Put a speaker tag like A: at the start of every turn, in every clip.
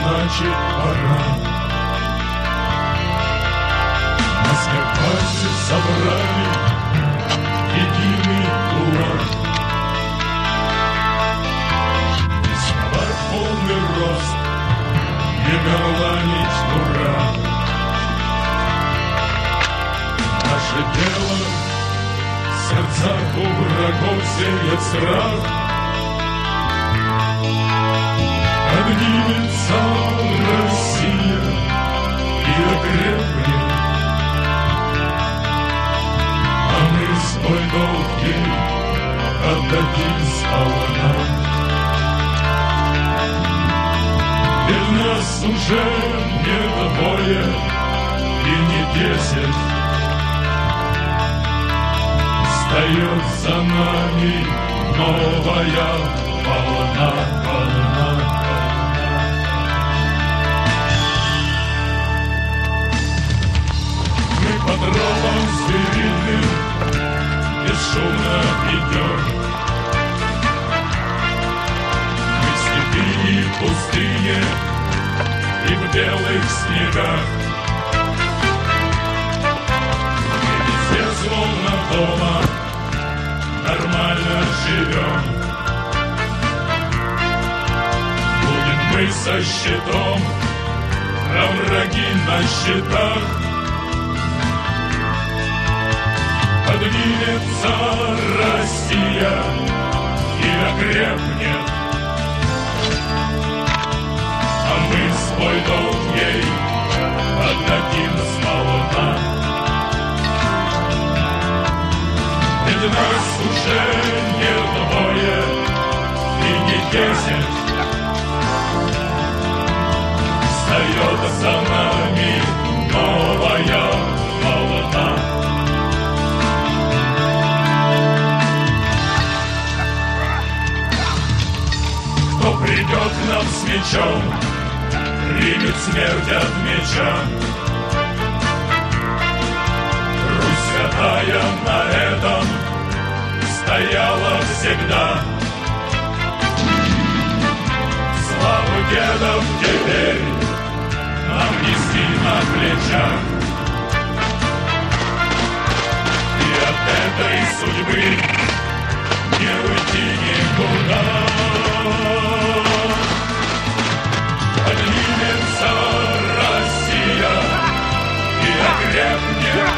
A: значит пора. Нас как пальцы собрали единый кулак. И слова полный рост, не горланить ура. Наше дело в сердцах у врагов сеет страх. Поднимется Россия и окрепнет, а мы свой долг ей отдадим сполна. Ведь нас уже не двое и не 10, встает за нами новая волна, волна. Под ровом звериным бесшумно идем. Мы в степи и в пустыне и в белых снегах. Мы везде словно дома нормально живем. Будем мы со щитом, а враги на щитах. Поднимется Россия и окрепнет, а мы свой долг ей отдадим сполна. Ведь нас уже не двое и не 10, встает за нами новая волна. Кто придет к нам с мечом, примет смерть от меча. Русь святая на этом стояла всегда. Славу дедов теперь нам нести на плечах. И от этой судьбы не уйти никуда. Поднимется Россия и окрепнет,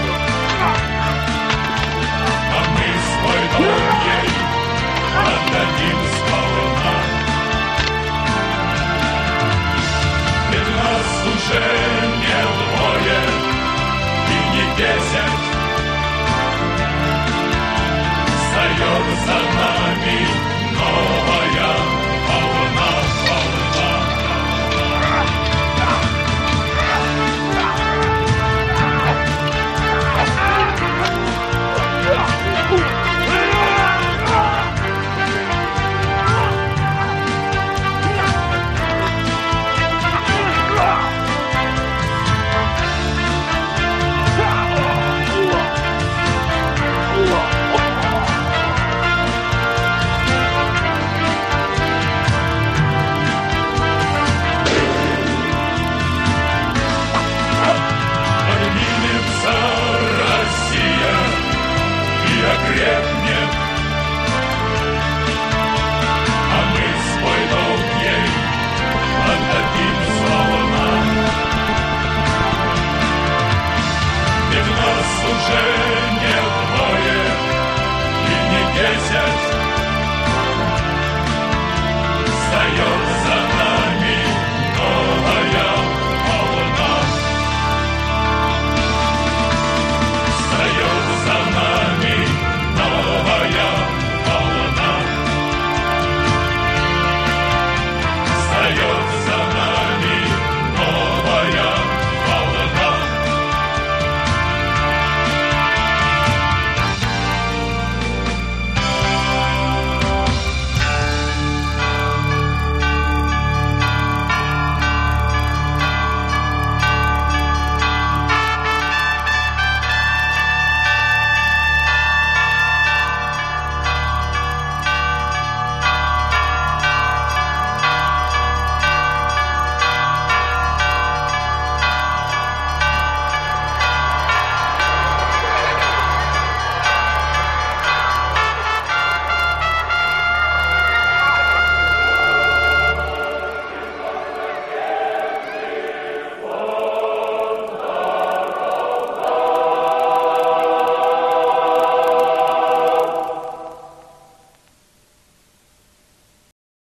A: а мы свой долг ей отдадим сполна. Ведь нас уже не двое и не 10, встает за нами